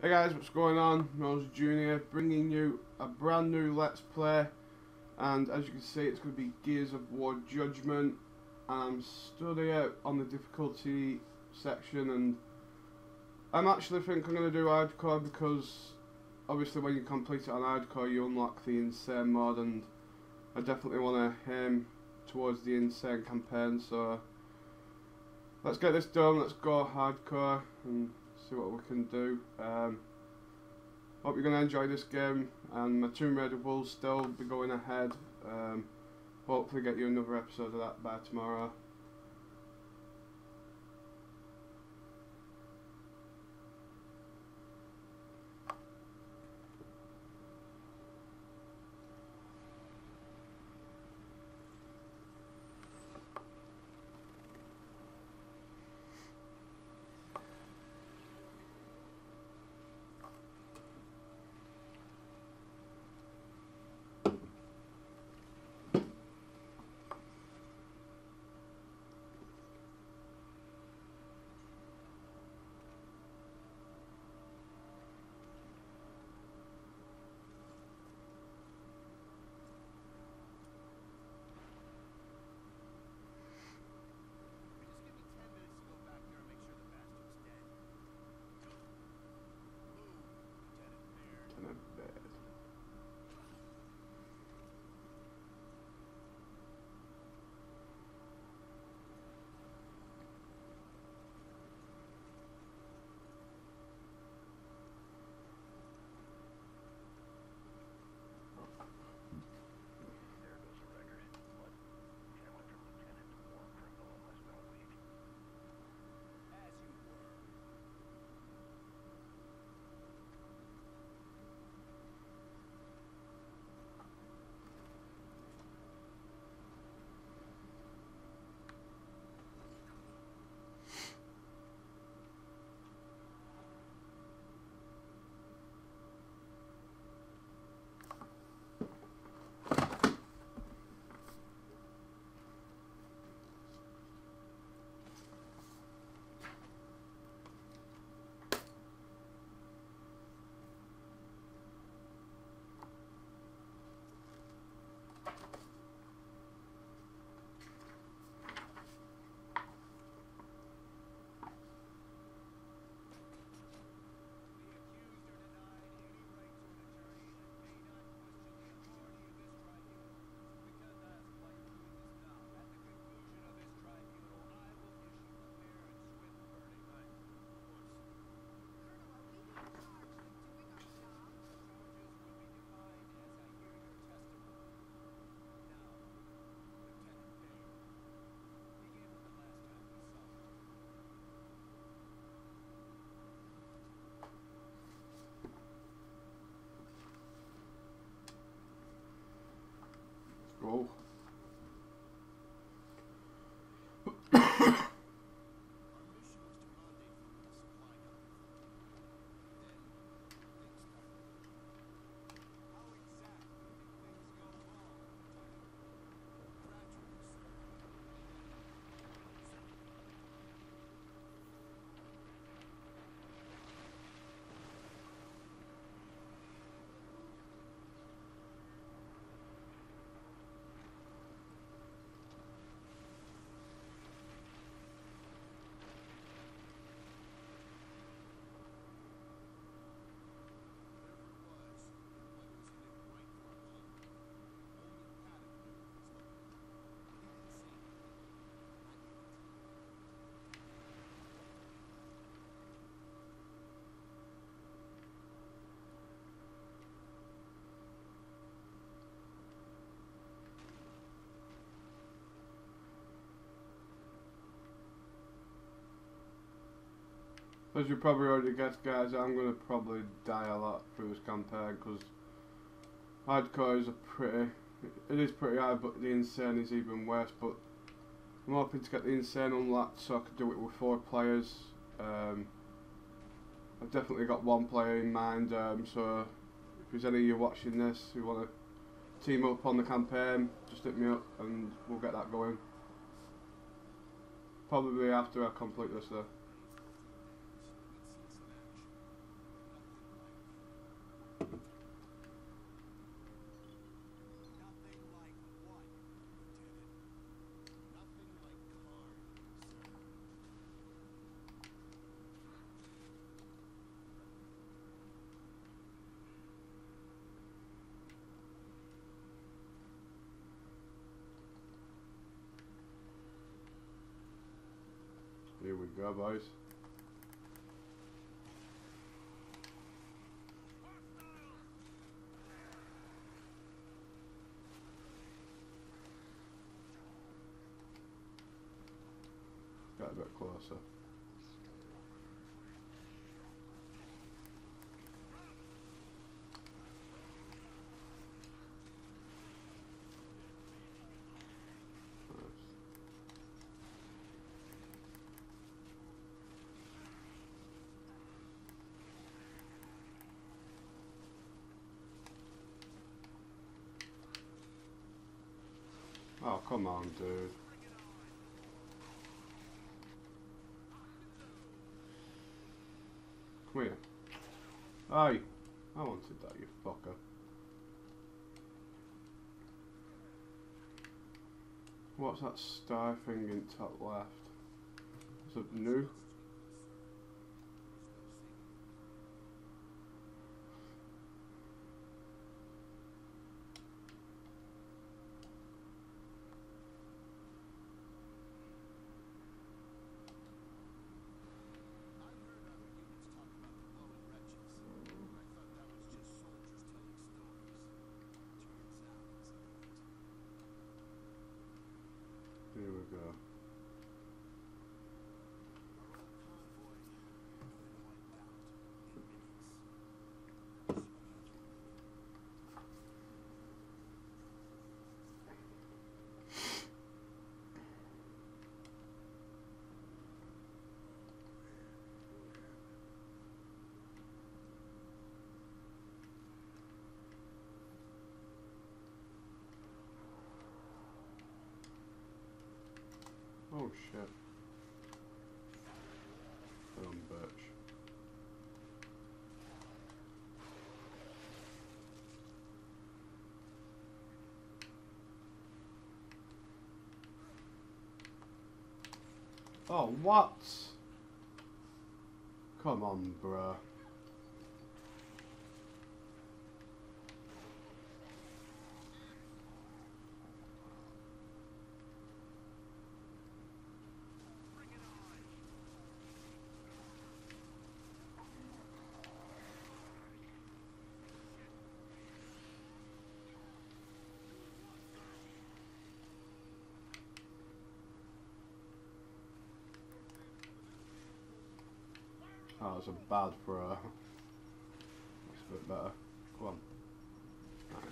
Hey guys, what's going on? Rose Jr. bringing you a brand new Let's Play, and as you can see it's going to be Gears of War Judgment. I'm stood here on the difficulty section, and I'm actually think I'm going to do hardcore because obviously when you complete it on hardcore you unlock the insane mode, and I definitely want to aim towards the insane campaign, so let's get this done, let's go hardcore and see what we can do. Hope you're going to enjoy this game, and my Tomb Raider will still be going ahead. Hopefully get you another episode of that by tomorrow. Go. As you probably already guessed, guys, I'm going to probably die a lot through this campaign because hardcore is it is pretty hard, but the insane is even worse. But I'm hoping to get the insane unlocked so I can do it with 4 players. I've definitely got 1 player in mind, so if there's any of you watching this who want to team up on the campaign, just hit me up and we'll get that going. Probably after I complete this though. Here we go, boys. Get a bit closer. Oh, come on, dude. Come here. Aye. I wanted that, you fucker. What's that star thing in top left? Is it new? Here we go. Oh shit. Bitch. Oh, what? Come on, bruh. Oh, it's a bad throw. That's a bit better. Come on. Nice.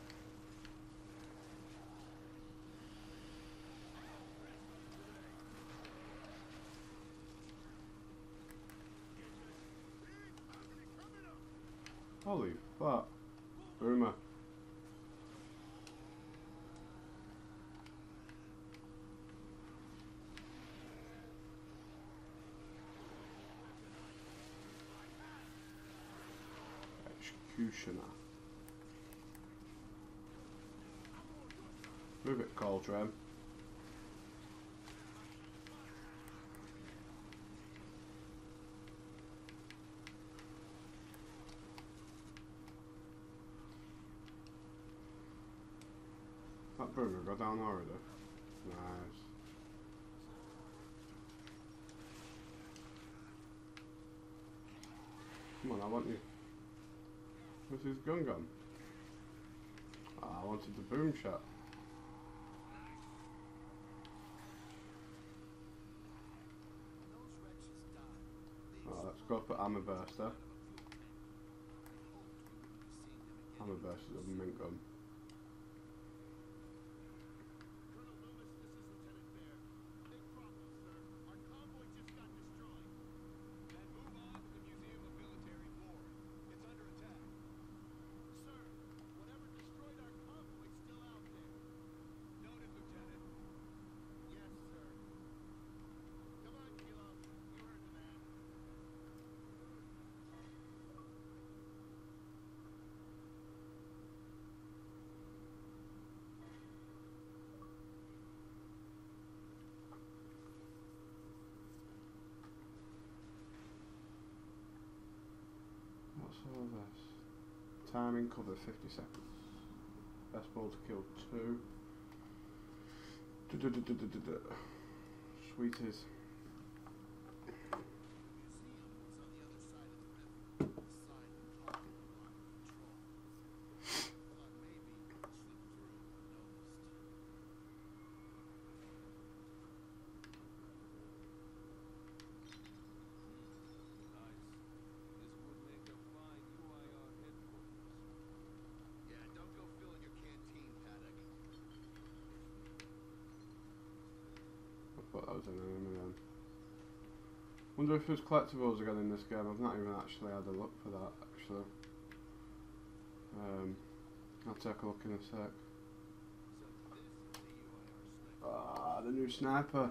Holy fuck. Boomer. Executioner. Move it, Cauldron. That boomer go down already. Nice. Come on, I want you. Where's his gun gone? Ah, I wanted the boom shot. Oh, let's go for Hammer Burster. Hammer Burster's a mint gun. all this? Timing cover 50 seconds. Best ball to kill 2. Sweeties. Put those in then. Wonder if there's collectibles again in this game. I've not even actually had a look for that actually. I'll take a look in a sec. Ah, the new sniper.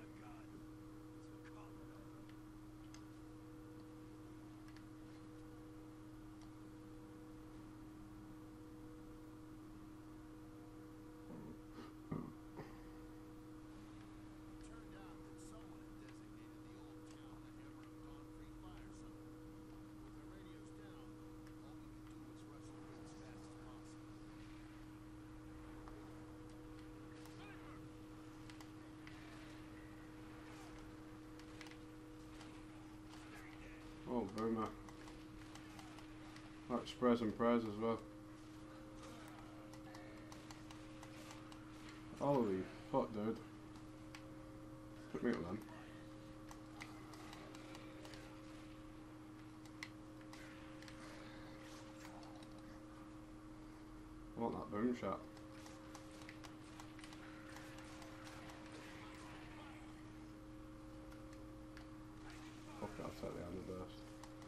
Oh, boomer. That sprays and prays as well. Holy fuck, dude. Took me up then. I want that boom shot. Fuck it, I'll take the hammer burst.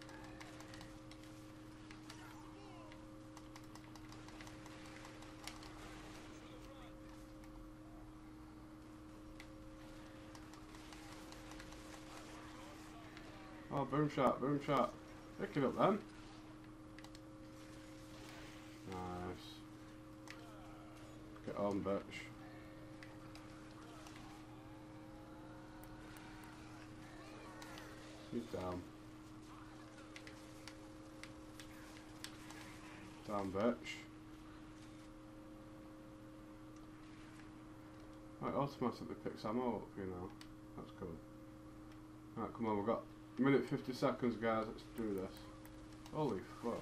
Oh, boom shot, boom shot. Pick it up then. Nice. Get on, bitch. He's down. Down, bitch. Right, automatically picks ammo up for you now. That's good. Right, come on, we've got a minute 50 seconds, guys. Let's do this. Holy fuck.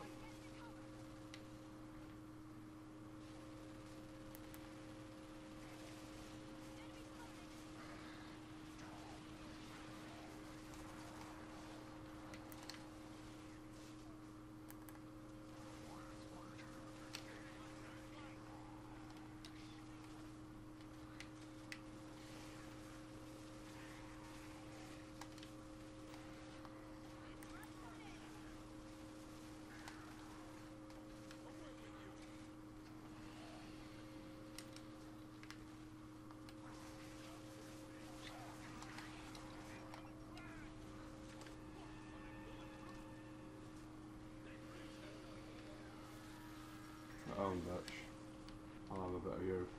Oh, bitch. I'll have a bit of you.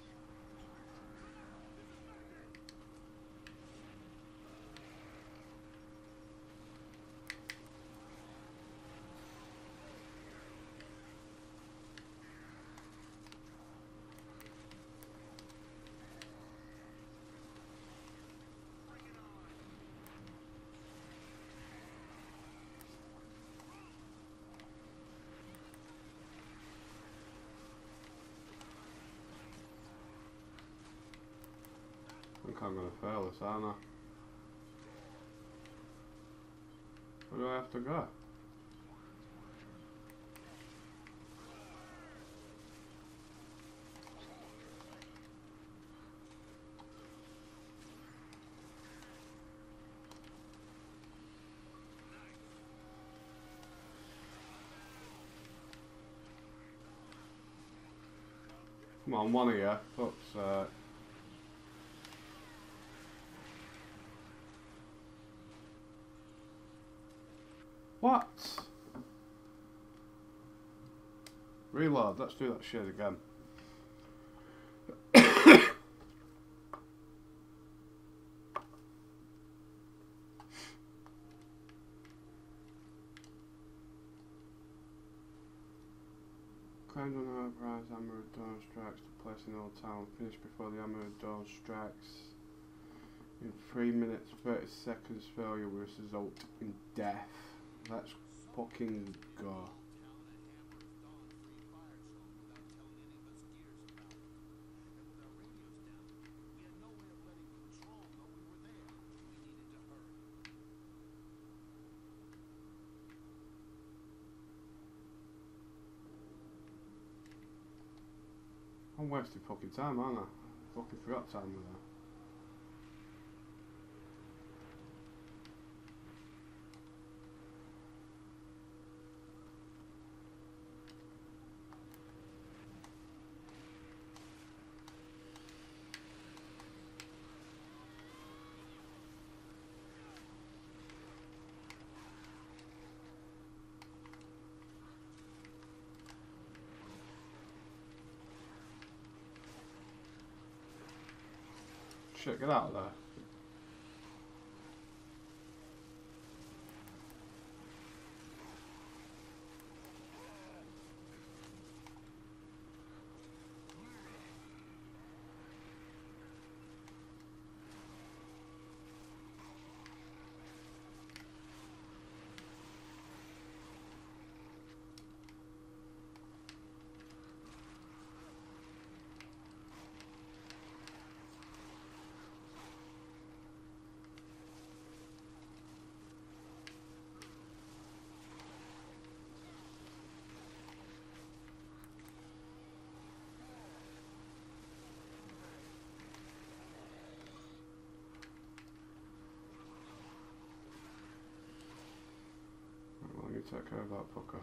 I think I'm gonna fail this, aren't I? Where do I have to go? Come on, one of you. Fuck's sake. What? Reload, let's do that shit again. depend on how price Hammer of Dawn strikes to place in Old Town. Finish before the Hammer of Dawn strikes. In 3 minutes 30 seconds, failure will result in death. Let's fucking go. I'm wasting fucking time, aren't I? Fucking forgot time with that. Shit, get out of there. Well, you take care of that fucker.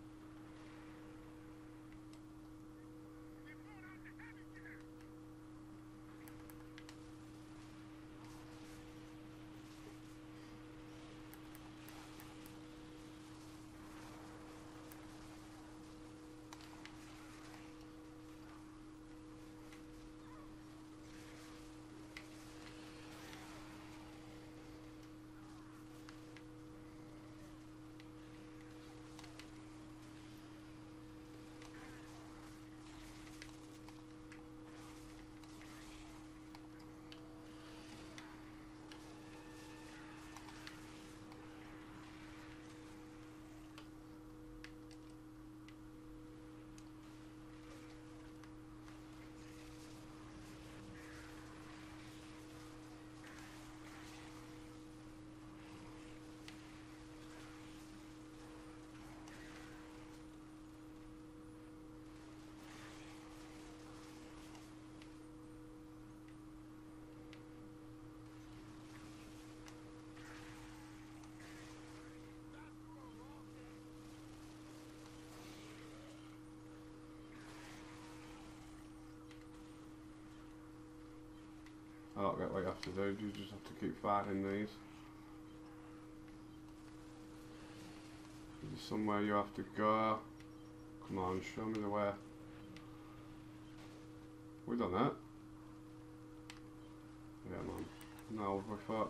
I don't get what you have to do, you just have to keep fighting these. There's somewhere you have to go. Come on, show me the way. We done that? Yeah, man. No, we thought.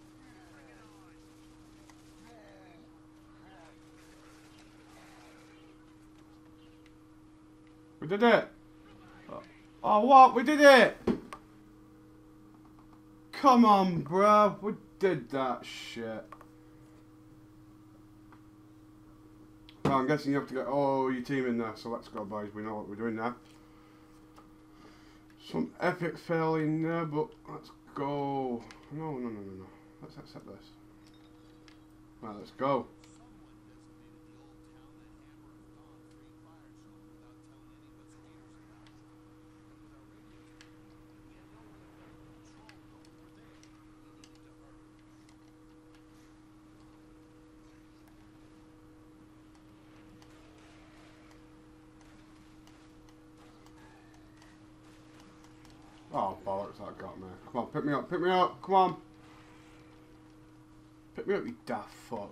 We did it! Oh, what? We did it! Come on, bruh. We did that shit. Well, I'm guessing you have to get all your team in there, so let's go, boys. We know what we're doing now. Some epic fail in there, but let's go. No. Let's accept this. Right, let's go. Oh, bollocks, that got me. Come on, pick me up, come on. Pick me up, you daft fuck.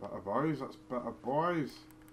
Better boys, that's better boys.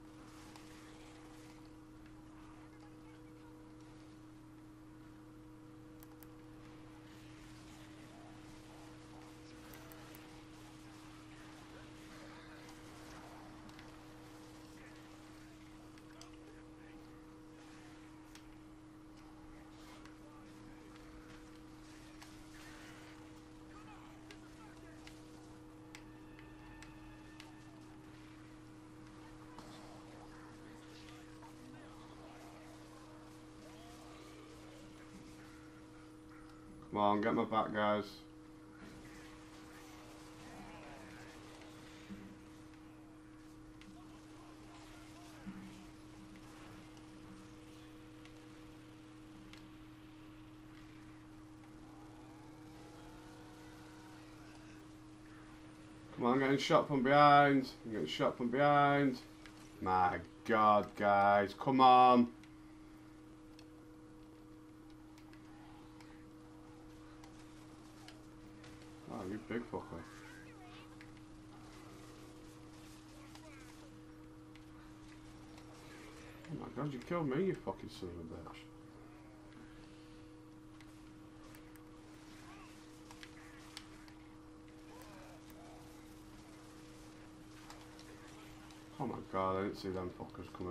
Come on, get my back, guys. Come on, I'm getting shot from behind. I'm getting shot from behind. My God, guys, come on. Oh, you big fucker. Oh my God, you killed me, you fucking son of a bitch. Oh my God, I didn't see them fuckers coming.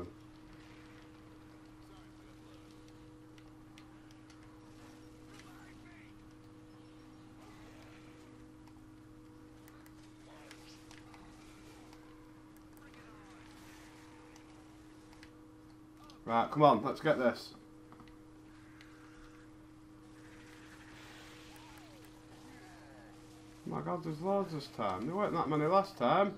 Right, come on, let's get this. Oh my God, there's loads this time. There weren't that many last time.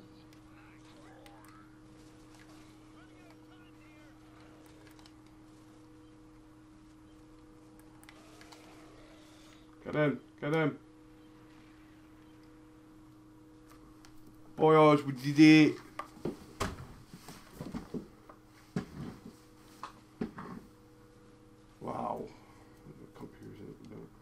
Get in, get in. Boys, we did it. Wow. Confusing.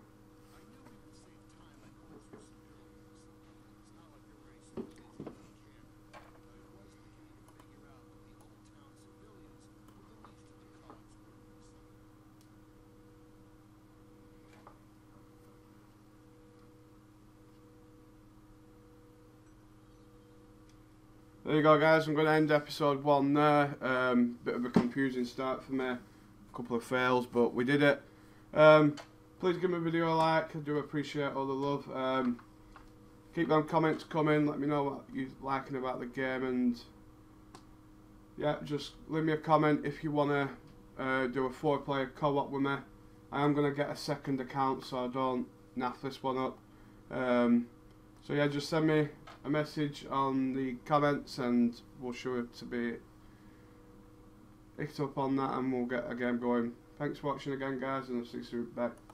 There you go, guys. I'm going to end episode 1 there. Bit of a confusing start for me. A couple of fails, but we did it. Please give my video a like. I do appreciate all the love. Keep them comments coming. Let me know what you're liking about the game, and yeah, just leave me a comment if you want to do a 4-player co-op with me. I am going to get a second account so I don't naff this one up. So yeah, just send me a message on the comments and we'll sure to be picked up on that and we'll get a game going. Thanks for watching again, guys, and I'll see you soon. Bye.